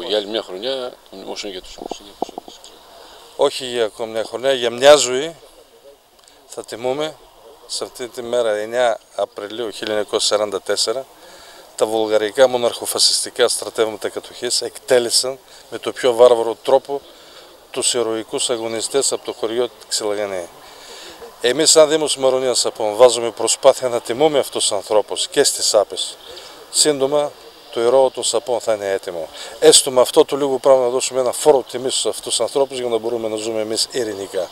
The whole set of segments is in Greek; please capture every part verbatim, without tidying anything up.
για άλλη μια χρονιά το μνημόσυνο για τους Κωνσταντινούς. Όχι για ακόμη μια χρονιά, για μια ζωή θα τιμούμε σε αυτή τη μέρα εννέα Απριλίου χίλια εννιακόσια σαράντα τέσσερα τα βουλγαρικά μοναρχοφασιστικά στρατεύματα κατοχής εκτέλεσαν με το πιο βάρβαρο τρόπο τους ηρωικούς αγωνιστές από το χωριό Ξυλαγανή. Εμείς σαν Δήμος Μαρονίας Σαπών βάζουμε προσπάθεια να τιμούμε αυτούς τους ανθρώπους και στις άπες. Σύντομα το ηρώο των Σαπών θα είναι έτοιμο. Έστω με αυτό το λίγο πράγμα να δώσουμε ένα φόρο τιμής σε αυτούς τους ανθρώπους για να μπορούμε να ζούμε εμείς ειρηνικά.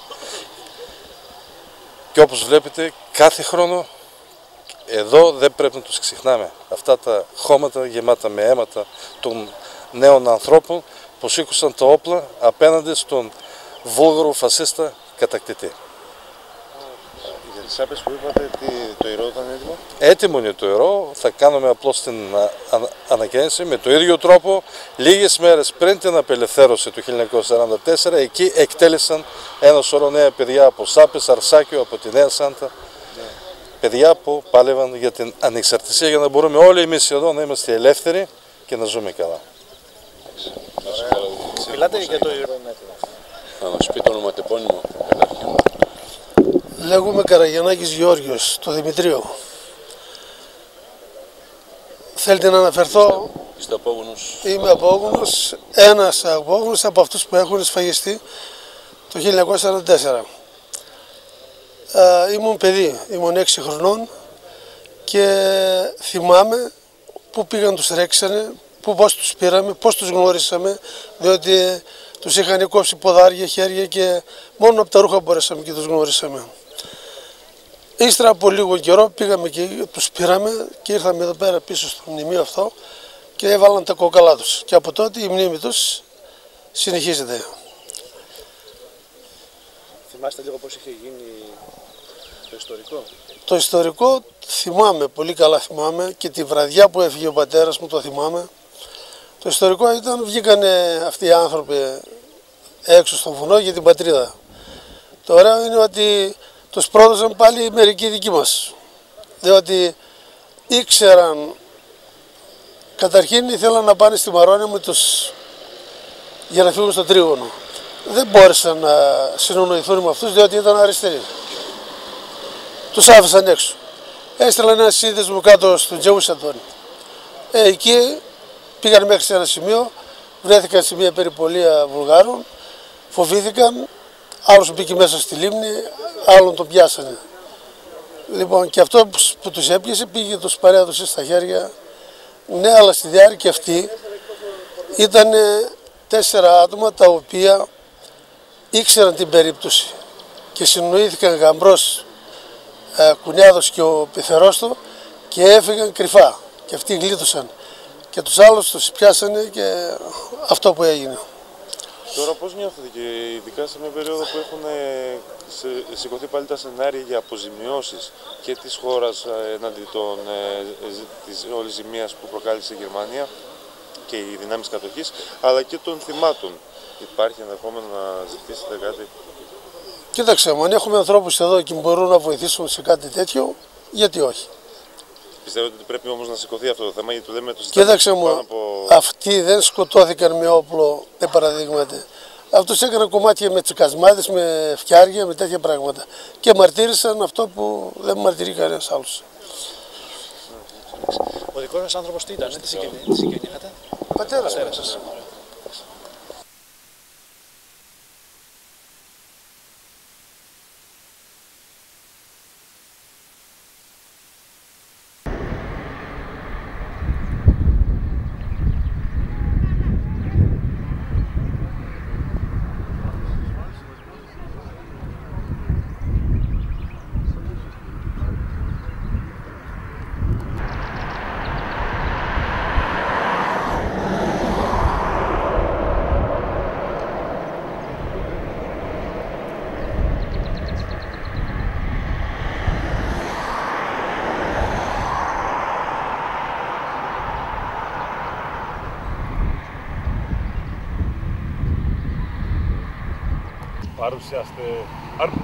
Και όπως βλέπετε κάθε χρόνο εδώ δεν πρέπει να τους ξεχνάμε. Αυτά τα χώματα γεμάτα με αίματα των νέων ανθρώπων που σήκωσαν τα όπλα απέναντι στον βούλγαρο φασίστα κατακτητή. Για τις άπες που είπατε, τι, το ηρώο ήταν έτοιμο? Έτοιμο είναι το ηρώο, θα κάνουμε απλώς την ανακαίνιση με το ίδιο τρόπο. Λίγες μέρες πριν την απελευθέρωση του χίλια εννιακόσια σαράντα τέσσερα, εκεί εκτέλεσαν ένα σωρό νέα παιδιά από Σάπες, Αρσάκιο, από τη Νέα Σάντα. Ναι. Παιδιά που πάλευαν για την ανεξαρτησία για να μπορούμε όλοι εμείς εδώ να είμαστε ελεύθεροι και να ζούμε καλά. Μιλάτε για το ηρώο. Θα μας πει το ονοματεπώνυμο. Λέγομαι Καραγιαννάκης Γεώργιος, το Δημητρίο. Θέλετε να αναφερθώ? Είστε απόγονος? Είμαι απόγονος, ένας απόγονος από αυτούς που έχουν σφαγιστεί το χίλια εννιακόσια σαράντα τέσσερα. Ε, ήμουν παιδί, ήμουν έξι χρονών και θυμάμαι που πήγαν, τους ρέξανε, που πώς τους πήραμε, πώς τους γνώρισαμε, διότι τους είχαν κόψει ποδάρια, χέρια και μόνο από τα ρούχα μπορέσαμε και τους γνώρισαμε. Ύστερα από λίγο καιρό πήγαμε και τους πήραμε και ήρθαμε εδώ πέρα πίσω στο μνημείο αυτό και έβαλαν τα κόκαλά τους. Και από τότε η μνήμη τους συνεχίζεται. Θυμάστε λίγο πώς είχε γίνει το ιστορικό? Το ιστορικό θυμάμαι, πολύ καλά θυμάμαι, και τη βραδιά που έφυγε ο πατέρας μου το θυμάμαι. Το ιστορικό ήταν, βγήκανε αυτοί οι άνθρωποι έξω στον βουνό για την πατρίδα. Το ωραίο είναι ότι τους πρόδωσαν πάλι μερικοί δικοί μας, διότι ήξεραν, καταρχήν ήθελαν να πάνε στη Μαρόνια με τους, για να φύγουν στο Τρίγωνο. Δεν μπόρεσαν να συνονοηθούν με αυτούς διότι ήταν αριστεροί. Τους άφησαν έξω. Έστειλαν ένα σύνδεσμο κάτω στον Τζεούσαντον. Ε, εκεί πήγαν μέχρι σε ένα σημείο, βρέθηκαν σε μια περιπολία Βουλγάρων, φοβήθηκαν, άλλος μπήκε μέσα στη λίμνη, άλλον τον πιάσανε. Λοιπόν, και αυτό που τους έπιασε πήγε και τους παρέδωσε στα χέρια. Ναι, αλλά στη διάρκεια αυτή ήταν τέσσερα άτομα τα οποία ήξεραν την περίπτωση και συνοήθηκαν Γαμπρός, ε, Κουνιάδος και ο Πιθερός του και έφυγαν κρυφά και αυτοί γλίτωσαν. Και τους άλλους τους πιάσανε και αυτό που έγινε. Τώρα πώς νιώθετε και ειδικά σε μια περίοδο που έχουν σηκωθεί πάλι τα σενάρια για αποζημιώσεις και της χώρας εναντί των, της όλης ζημίας που προκάλεσε η Γερμανία και οι δυνάμεις κατοχής, αλλά και των θυμάτων? Υπάρχει ενδεχόμενο να ζητήσετε κάτι? Κοίταξε, αν έχουμε ανθρώπους εδώ και μπορούν να βοηθήσουν σε κάτι τέτοιο, γιατί όχι. Πιστεύετε ότι πρέπει όμως να σηκωθεί αυτό το θέμα, γιατί το λέμε το Κοίταξε μου, από... αυτοί δεν σκοτώθηκαν με όπλο, με παραδείγματα. Αυτούς έκαναν κομμάτια με τσικασμάδες, με φτιάρια, με τέτοια πράγματα. Και μαρτύρησαν αυτό που δεν μαρτυρεί κανένας άλλος. Ο δικός σας άνθρωπος τι ήταν, τι συγγενείατε? Πατέρας σας. παρουσιάστε άρμα.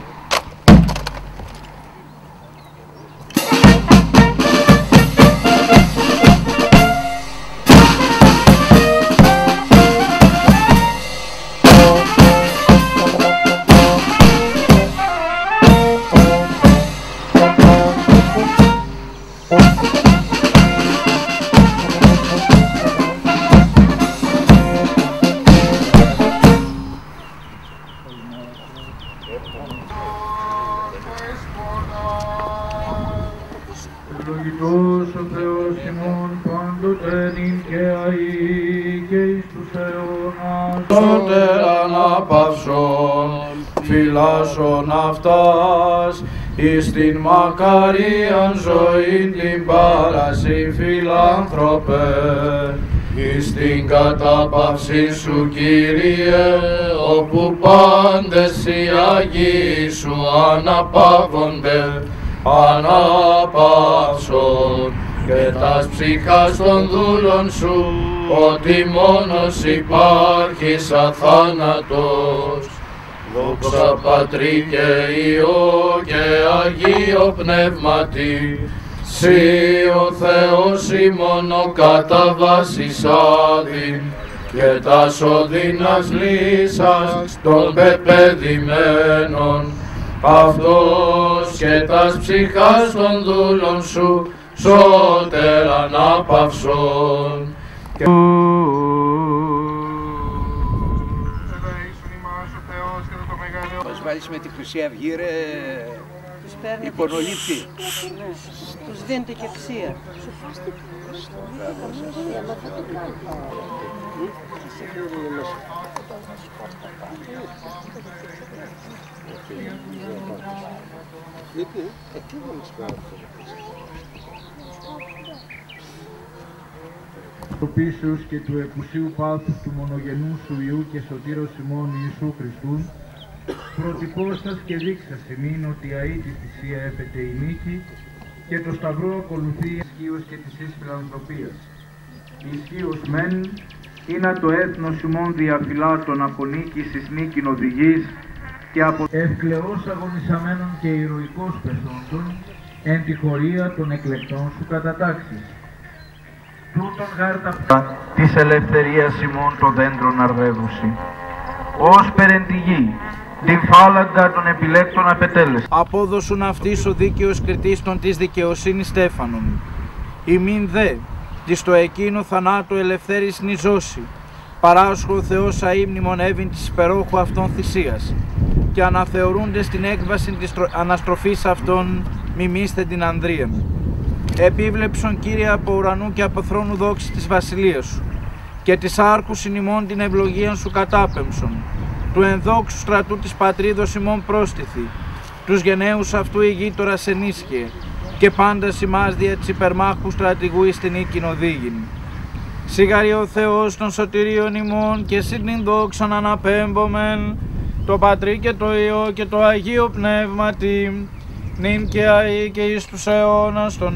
και εις τους αιώνας σώτερ αναπαυσών, φυλάσσον αυτάς εις την μακαρίαν ζωήν την πάραση φιλάνθρωπε, εις την κατάπαυση σου Κύριε, όπου πάντες οι Αγίοι σου αναπαύονται, αναπαύσον και τας ψυχάς των δούλων σου, ότι μόνος υπάρχεις αθάνατος. Δόξα Πατρί και Υιό και Αγίο Πνεύματι, Συ ο Θεός ημών ο κατά βάσης άδειν, και τας οδύνας λύσας των πεπαιδημένων, αυτός και τας ψυχάς των δούλων σου, σώτερ ανάπαυσον. Μας βάλεις με τη Χρυσή Αυγή ρε υπονολήπτη. Τους δίνετε και αξία. Του πίσεως και του εκουσίου πάθους του μονογενού σου Υιού και σωτήρος ημών Ιησού Χριστού, προτυπώσας και δείξας ημίν ότι αή τη θυσία έπεται η νίκη και το σταυρό ακολουθεί ισχύος και της εις φιλανθρωπίας. Ισχύος μεν είναι το έθνος ημών διαφυλάτων από νίκης εις νίκην οδηγής και από ευκλαιός αγωνισαμένων και ηρωικός πεσόντων εν τη χωρία των εκλεκτών σου κατατάξεις. Τούτον γάρτα της ελευθερίας ημών το δέντρον αρδεύουσι, ως περεν τη γη, την φάλαγγα των επιλέκτων απετέλεσαν. Απόδοσουν αυτής ο δίκαιος κριτήστων της δικαιοσύνης στέφανον. Ημίν δε, της το εκείνο θανάτου ελευθέρης νηζώσει, παράσχω ο Θεός αείμνημον έβην της υπερόχου αυτών θυσίας, και αναθεωρούνται στην έκβαση της αναστροφής αυτών, μιμήστε την ανδρία μου. Επίβλεψον Κύριε από ουρανού και από θρόνου δόξη της βασιλείας σου, και της άρχους ημών την ευλογία σου κατάπεμψον, του ενδόξου στρατού της πατρίδος ημών πρόστιθη, τους γενναίους αυτού η γείτορας ενίσχυε, και πάντα ημάς δια της υπερμάχου στρατηγού εις την νίκην οδήγην. Σιγαρή ο Θεός των σωτηρίων ημών και συν δόξαν αναπέμπομεν, το Πατρί και το Υιό και το Αγίο Πνεύματι, νυν και αεί και εις τους αιώνας των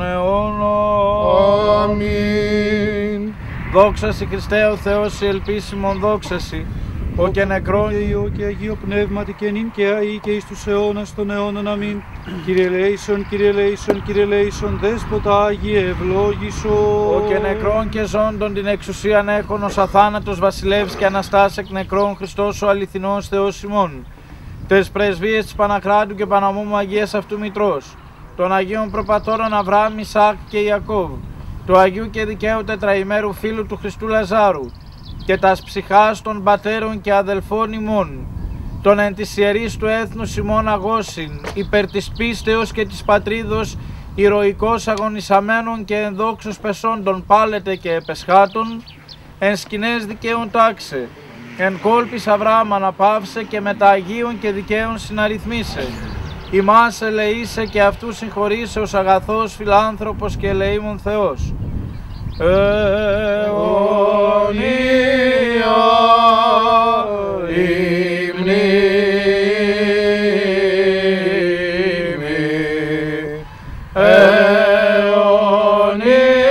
αιώνων. Αμήν. Δόξασι Χριστέ ο Θεός, η ελπίσιμον δόξασι, ο και νεκρόν και Υιό και Αγίο Πνεύματι και νυν και αεί και εις τους αιώνας των αιώνων. Αμήν. Κύριε ελέησον, Κύριε ελέησον, Κύριε ελέησον, Δέσποτα Άγιε ευλόγησον. Ο και νεκρόν και ζώντων την εξουσίαν έχων ως αθάνατος βασιλεύς και αναστάς εκ νεκρών Χριστός ο αληθινός Θεός ημών. Τες πρεσβείες της Πανακράτου και Παναμόμου Αγίας αυτού Μητρός, των Αγίων Προπατώρων Αβραάμ, Ισαάκ και Ιακώβ, του Αγίου και Δικαίου Τετραημέρου Φίλου του Χριστού Λαζάρου, και τας ψυχάς των πατέρων και αδελφών ημών, των εν της ιερής του έθνους ημών αγώσιν, υπέρ της πίστεως και της πατρίδος, ηρωικός αγωνισαμένων και ενδόξους πεσόντων πάλετε και επεσχάτων, εν σκηνές δικαίων τάξε, εν κόλπης Αβραάμ αναπαύσε και μετά Αγίων και δικαίων συναριθμίσε. Ημάς ελεήσε και αυτού συγχωρήσε ως αγαθός φιλάνθρωπος και ελεήμων Θεός. Αιωνία η μνήμη, αιωνία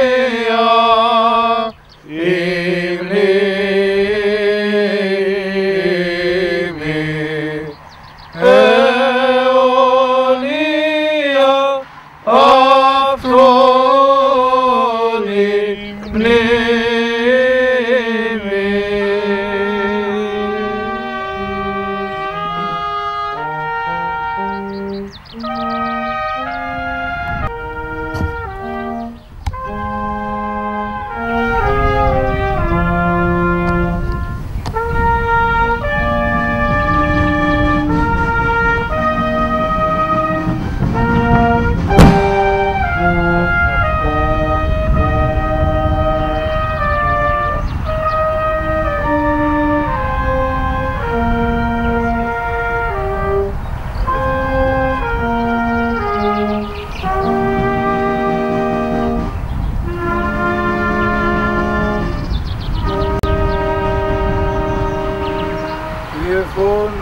η μνήμη, αιωνία αυτόν η μνήμη.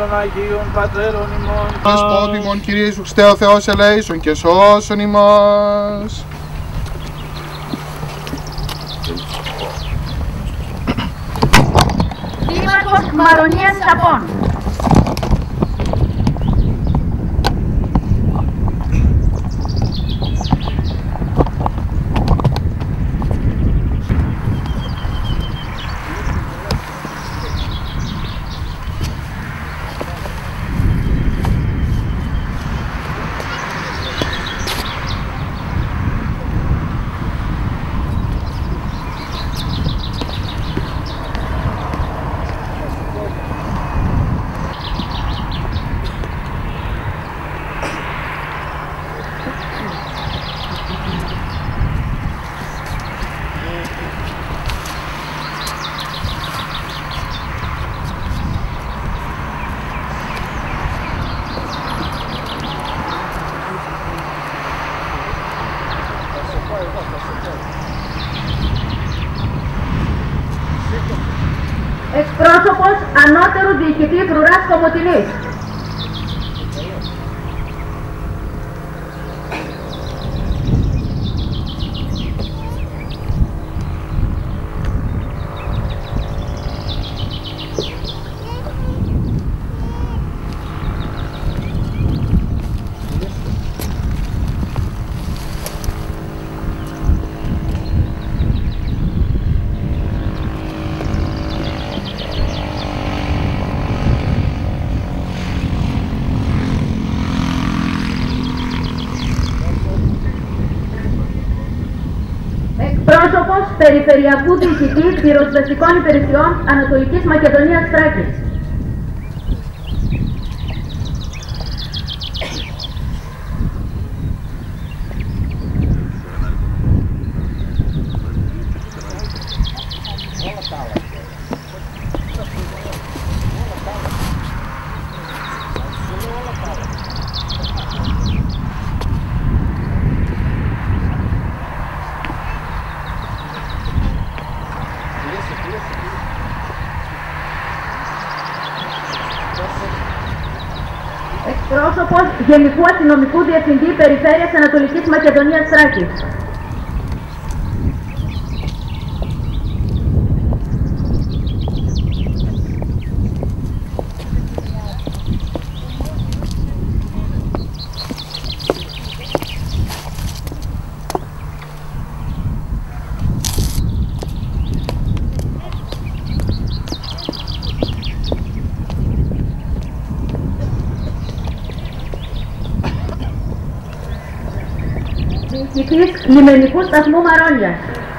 των Αγίων Πατέρων ημών. Δεσπότημον Κύριε Ιησού Χριστέ ο Θεός ελέησον και σώσον ημάς. Δήμαρχος Μαρονίας Σαπών. Εκπρόσωπος Ανώτερου Διοικητή Φρουράς Κομοτηνής. Πρόσωπος Περιφερειακού Διοικητή Πυροσβεστικών Υπηρεσιών Ανατολικής Μακεδονίας Θράκης. Εκπρόσωπος Γενικού Αστυνομικού Διευθυντή Περιφέρειας Ανατολικής Μακεδονίας Θράκης. Διοικητής Λιμενικού Σταθμού Μαρόνιας.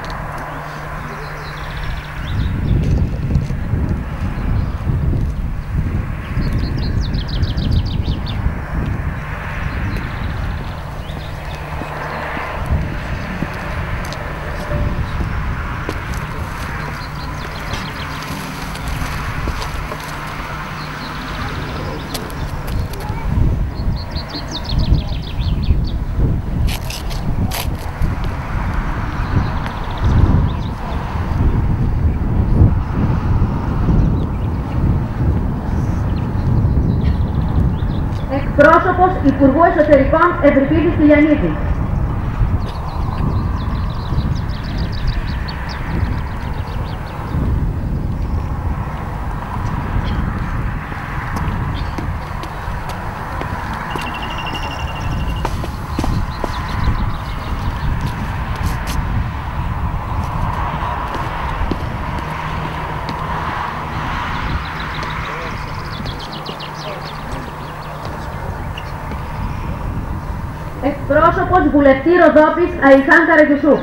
Πρόσωπος Υπουργού Εσωτερικών Ευρυπίδης Τηλιανίδης. Εκπρόσωπος Βουλευτή Ροδόπης Αϊχάν Καραγιουσούφ.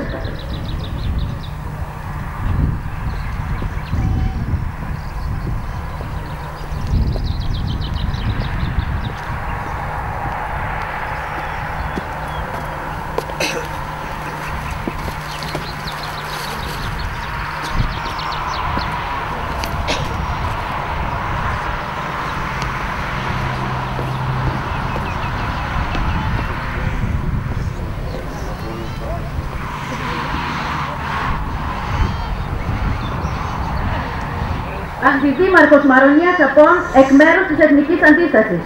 Αρχιδήμαρχος Μαρονίας Απών εκ μέρους της Εθνικής Αντίστασης.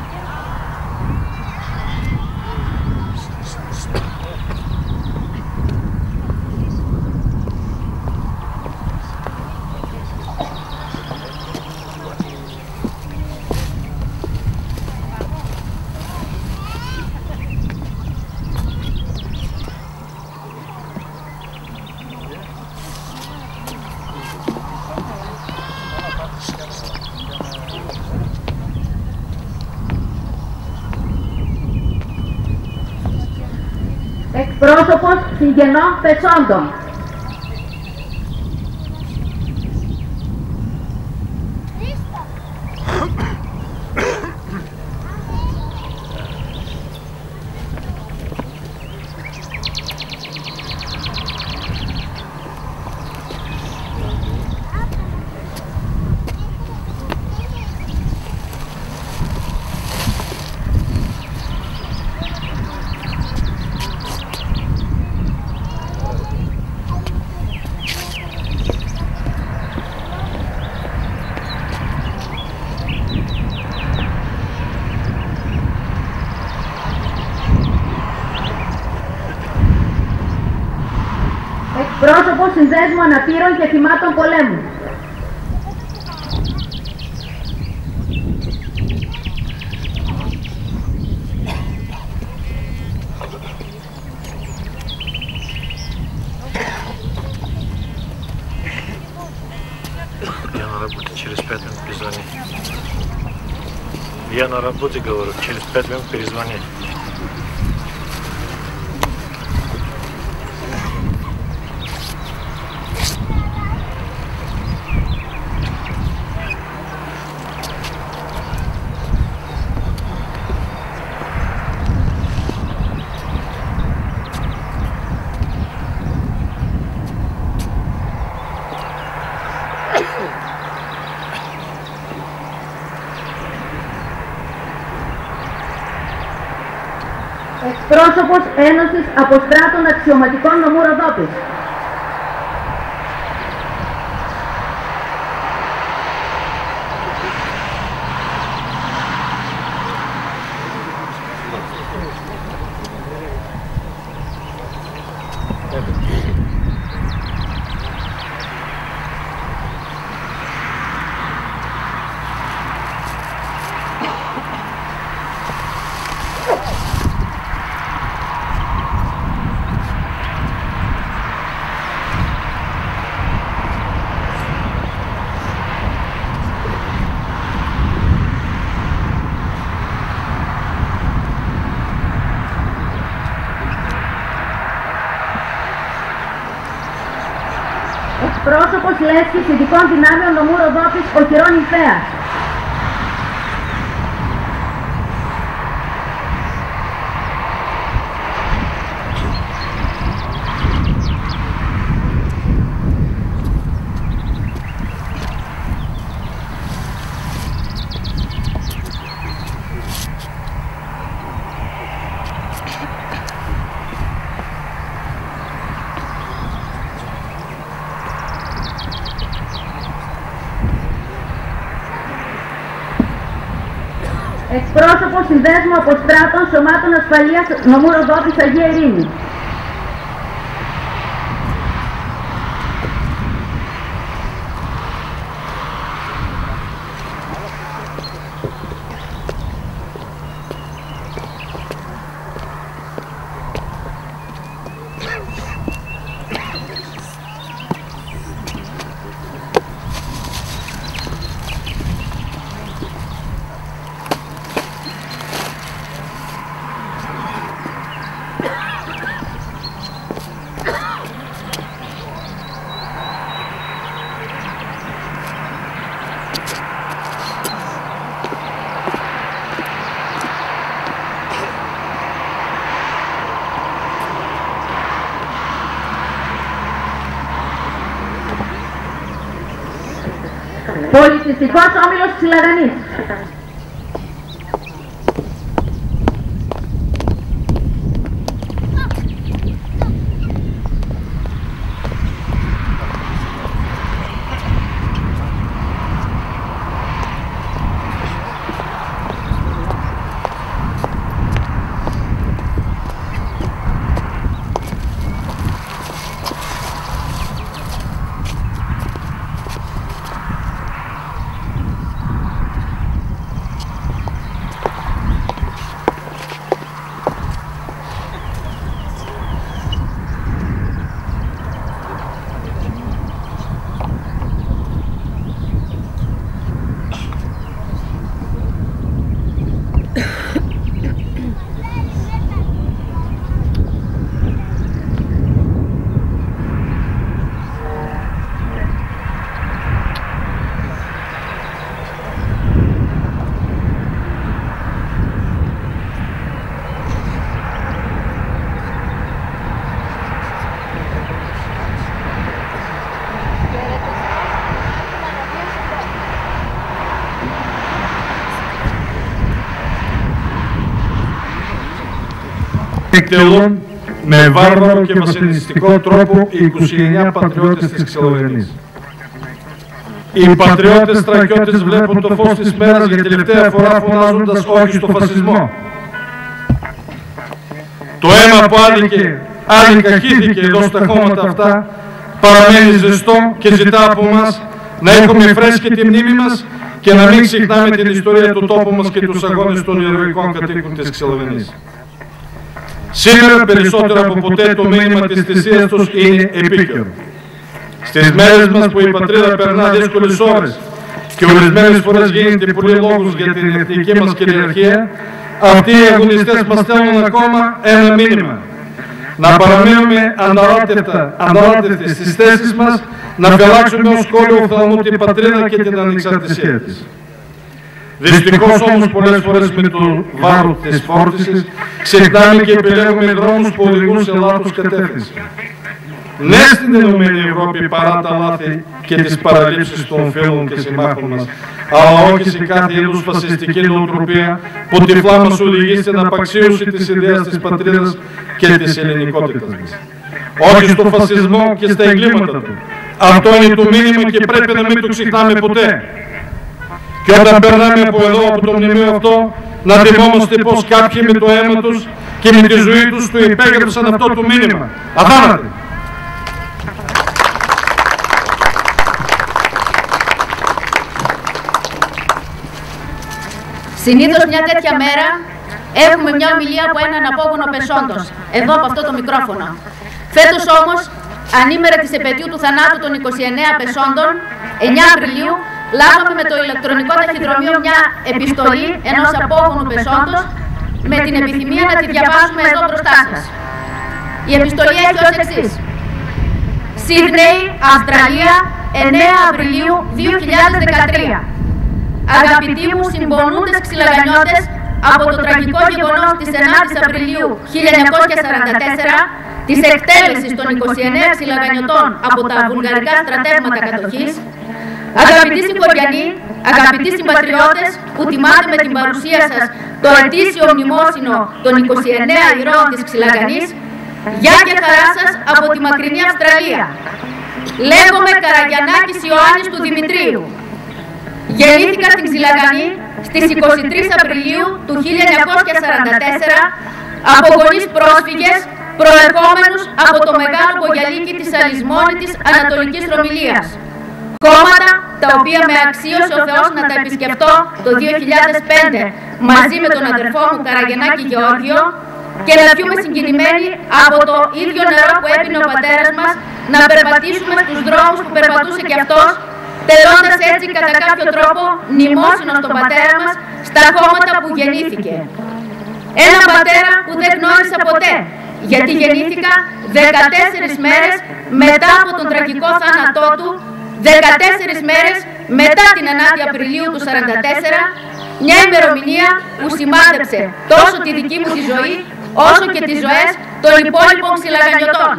Εκπρόσωπος συγγενών πεσόντων. Εκπρόσωπος Συνδέσμου Αναπήρων και Θυμάτων Πολέμου. Я на работе, через пять минут перезвони. Я на работе, говорю, через пять минут перезвони. Εκπρόσωπος Ένωσης Αποστράτων Αξιωματικών Νομού Ροδόπης. Εκπρόσωπος Λέσχης Ειδικών Δυνάμεων Νομού Ροδόπης Οχυρών Νηφαίας. Εκπρόσωπος Συνδέσμου Αποστράτων Σωμάτων Ασφαλείας Νομού Ροδόπης Αγία Ειρήνη. Πολιτιστικός Όμιλος της Λαδανής. εκτελούν με βάρβαρο και βασανιστικό τρόπο οι είκοσι εννέα πατριώτες της Ξυλογενής. Οι πατριώτες στρατιώτες βλέπουν το φως της μέρας για τελευταία φορά φωνάζοντας όχι στο φασισμό. Το αίμα που άδικε, άδικα χύθηκε εδώ στα χώματα αυτά παραμένει ζεστό και ζητά από εμάς να έχουμε φρέσκη τη μνήμη μας και να μην ξεχνάμε την ιστορία του τόπου μας και τους αγώνες των ηρωικών κατοίκων της Ξυλογενής. Σήμερα περισσότερο από ποτέ το μήνυμα της θυσίας τους είναι επίκαιρο. Στις μέρες μας που η πατρίδα περνά δύσκολες ώρες και ορισμένες φορές γίνεται πολύ λόγος για την εθνική μας κυριαρχία, αυτοί οι αγωνιστές μας στέλνουν ακόμα ένα μήνυμα. Να παραμείνουμε ανταλάτευτοι στις θέσεις μας, να φυλάξουμε ως κόλλο οφθαλμού την πατρίδα και την ανεξαρτησία της. Δυστυχώς όμως πολλές φορές με το βάρος της φόρτισης ξεχνάμε και επιλέγουμε δρόμους που οδηγούν σε λάθος κατεύθυνση. Ναι στην Ενωμένη Ευρώπη παρά τα λάθη και τις παραλήψεις των φίλων και συμμάχων μας, αλλά όχι σε κάθε είδους φασιστική νοοτροπία που τυφλά μας οδηγεί στην απαξίωση της ιδέας της πατρίδας και της ελληνικότητας μας. Όχι στο φασισμό και στα εγκλήματα του. Αυτό είναι το μήνυμα και πρέπει να μην το ξεχνάμε ποτέ. Και όταν περνάμε από εδώ, από το μνημείο αυτό, να θυμόμαστε πως κάποιοι με το αίμα τους και με τη ζωή τους του υπέγραψαν αυτό το μήνυμα. Αθάνατοι! Συνήθως μια τέτοια μέρα έχουμε μια ομιλία από έναν απόγονο πεσόντος, εδώ από αυτό το μικρόφωνο. Φέτος όμως, ανήμερα της επετείου του θανάτου των είκοσι εννέα πεσόντων, εννέα Απριλίου, λάβαμε με το ηλεκτρονικό ταχυδρομείο μια επιστολή ενός απόγονου πεσόντος με την επιθυμία να τη διαβάσουμε εδώ μπροστά σας. Η επιστολή έχει ως εξής. Σίδνεϊ, Αυστραλία, εννέα Απριλίου δύο χιλιάδες δεκατρία. Αγαπητοί μου συμπονούντες ξυλαγανιώτες, από το τραγικό γεγονός της ενάτης Απριλίου χίλια εννιακόσια σαράντα τέσσερα, της εκτέλεσης των είκοσι εννέα ξυλαγανιωτών από τα βουλγαρικά στρατεύματα κατοχής, αγαπητοί συγχωριανοί, αγαπητοί συμπατριώτες που τιμάτε με την παρουσία σας το ετήσιο μνημόσυνο των είκοσι εννέα ηρώων της Ξυλαγανής, γεια και χαρά σας από τη μακρινή Αυστραλία. Λέγομαι Καραγιαννάκης Ιωάννης του Δημητρίου. Γεννήθηκα στην Ξυλαγανή στις είκοσι τρεις Απριλίου του χίλια εννιακόσια σαράντα τέσσερα από γονείς πρόσφυγες προερχόμενους από το μεγάλο μπογιαλίκι της αλυσμόνητης Ανατολικής Ρωμυλίας. Κόμματα τα οποία με αξίωσε ο Θεός να τα επισκεφτώ το δύο χιλιάδες πέντε μαζί με τον αδερφό μου Καραγιαννάκη Γεώργιο και να πιούμε συγκινημένοι από το ίδιο νερό που έπινε ο πατέρας μας, να περπατήσουμε στους δρόμους που περπατούσε κι αυτός, τελώντας έτσι κατά κάποιο τρόπο μνημόσυνο στον πατέρα μας στα χώματα που γεννήθηκε. Έναν πατέρα που δεν γνώρισα ποτέ, γιατί γεννήθηκα δεκατέσσερις μέρες μετά από τον τραγικό θάνατό του, δεκατέσσερις μέρες μετά την ενάτη Απριλίου του σαράντα τέσσερα, μια ημερομηνία που σημάδεψε τόσο τη δική μου τη ζωή, όσο και τις ζωές των υπόλοιπων ξυλαγανιωτών.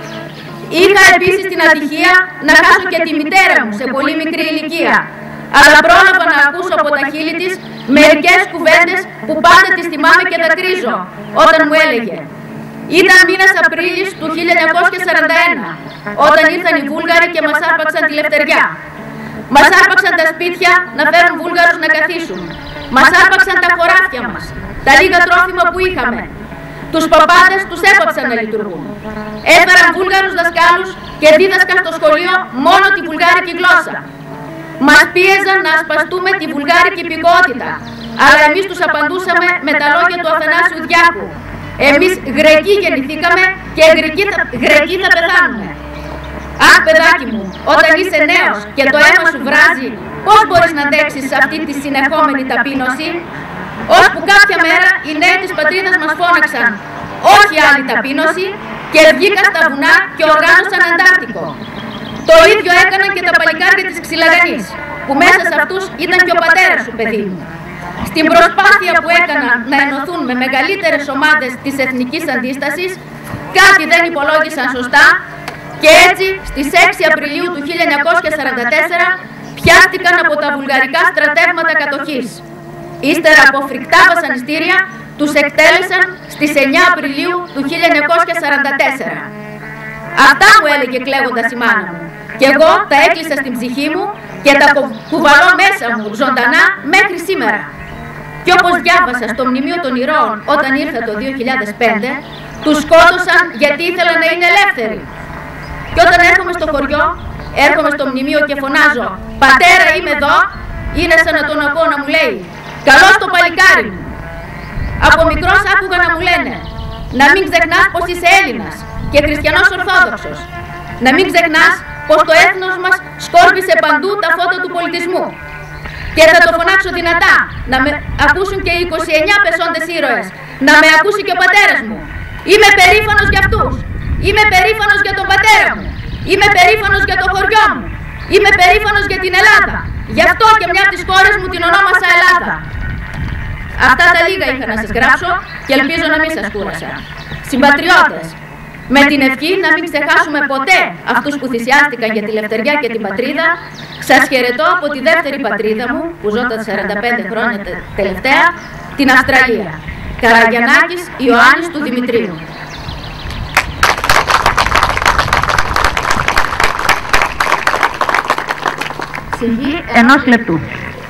Είχα επίσης την ατυχία να χάσω και τη μητέρα μου σε πολύ μικρή ηλικία, αλλά πρόλαβα να ακούσω από τα χείλη της μερικές κουβέντες που πάντα τις θυμάμαι και δακρύζω, όταν μου έλεγε. Ήταν μήνας Απρίλης του χίλια εννιακόσια σαράντα ένα, όταν ήρθαν οι Βούλγαροι και μας άρπαξαν τη Λευτεριά. Μας άρπαξαν τα σπίτια να φέρουν Βούλγαρους να καθίσουν. Μας άρπαξαν τα χωράφια μας, τα λίγα τρόφιμα που είχαμε. Τους παπάδες τους έπαψαν να λειτουργούν. Έφεραν Βούλγαρους δασκάλους και δίδασκαν στο σχολείο μόνο τη βουλγάρικη γλώσσα. Μας πίεζαν να ασπαστούμε τη βουλγάρικη υπηκότητα, αλλά εμείς τους απαντούσαμε με τα λόγια του Αθανάσιου Διάκου. Εμείς Γρεκοί γεννηθήκαμε και Γρεκοί θα, Γρεκοί θα πεθάνουμε. Αχ, παιδάκι μου, όταν είσαι νέος και το αίμα σου βράζει, πώς μπορείς να αντέξεις αυτή τη συνεχόμενη ταπείνωση? Ώσπου κάποια μέρα οι νέοι της πατρίδας μας φώναξαν όχι άλλη ταπείνωση και βγήκαν στα βουνά και οργάνωσαν Αντάρτικο. Το ίδιο έκαναν και τα παλικάρια της Ξυλαγανής, που μέσα σε αυτούς ήταν και ο πατέρας σου, παιδί μου. Στην προσπάθεια που έκαναν να ενωθούν με μεγαλύτερες ομάδες της εθνικής αντίστασης, κάτι δεν υπολόγισαν σωστά και έτσι στις έξι Απριλίου του χίλια εννιακόσια σαράντα τέσσερα πιάστηκαν από τα βουλγαρικά στρατεύματα κατοχής. Ύστερα από φρικτά βασανιστήρια τους εκτέλεσαν στις εννιά Απριλίου του χίλια εννιακόσια σαράντα τέσσερα. Αυτά μου έλεγε κλαίγοντας η μάνα μου. Και εγώ τα έκλεισα στην ψυχή μου και τα κουβαλώ μέσα μου ζωντανά μέχρι σήμερα. Και όπως διάβασα στο Μνημείο των Ηρώων όταν ήρθα το δύο χιλιάδες πέντε, τους σκότωσαν γιατί ήθελαν να είναι ελεύθεροι. Και όταν έρχομαι στο χωριό, έρχομαι στο μνημείο και φωνάζω «Πατέρα, είμαι εδώ», είναι σαν να τον ακούω να μου λέει «Καλώς το παλικάρι μου». Από μικρός άκουγα να μου λένε «Να μην ξεχνάς πως είσαι Έλληνας και χριστιανός Ορθόδοξος. Να μην ξεχνάς πως το έθνος μας σκόρπισε παντού τα φώτα του πολιτισμού». Και θα το φωνάξω δυνατά, να με ακούσουν και οι είκοσι εννιά πεσόντες ήρωες, να με ακούσει και ο πατέρας μου. Είμαι περήφανος για αυτούς. Είμαι περήφανος για τον πατέρα μου. Είμαι περήφανος για το χωριό μου. Είμαι περήφανος για την Ελλάδα. Γι' αυτό και μια από τις χώρες μου την ονόμασα Ελλάδα. Αυτά τα λίγα είχα να σας γράψω και ελπίζω να μην σας κούρασα. Συμπατριώτες, με την ευχή να μην ξεχάσουμε ποτέ αυτούς που θυσιάστηκαν για τη λευτεριά και την πατρίδα, σας χαιρετώ από τη δεύτερη πατρίδα μου, που ζω τα σαράντα πέντε χρόνια τελευταία, την Αυστραλία. Καραγιαννάκης Ιωάννης του Δημητρίου. Σιγή ενός λεπτού.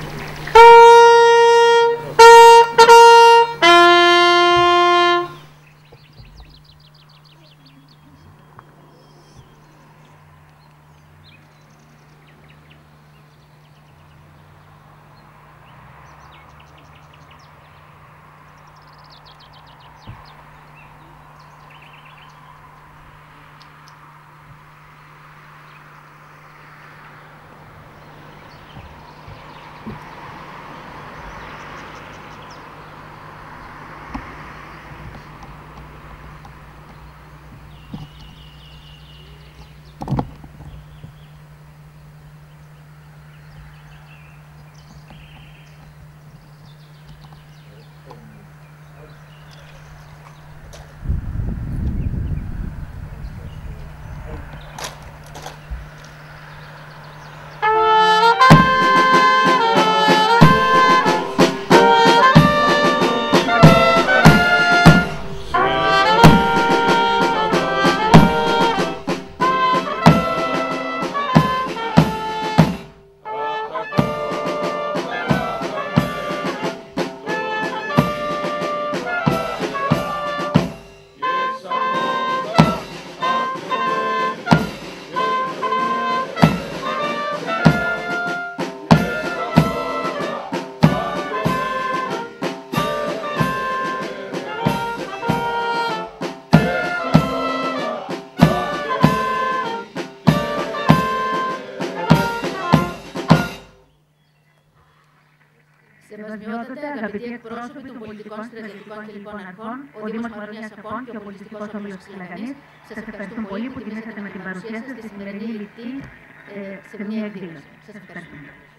Σεβασμιότατε, αγαπητοί εκπρόσωποι των πολιτικών, στρατιωτικών και λοιπών αρχών, ο Δήμος Μαρονίας Αφών και ο Πολιτιστικός Όμιλος Ξυλαγανής, σας ευχαριστούμε πολύ που τιμήσατε με την παρουσία σας στη σημερινή ληπτή ε, σε μια εκδήλωση. Σας ευχαριστούμε.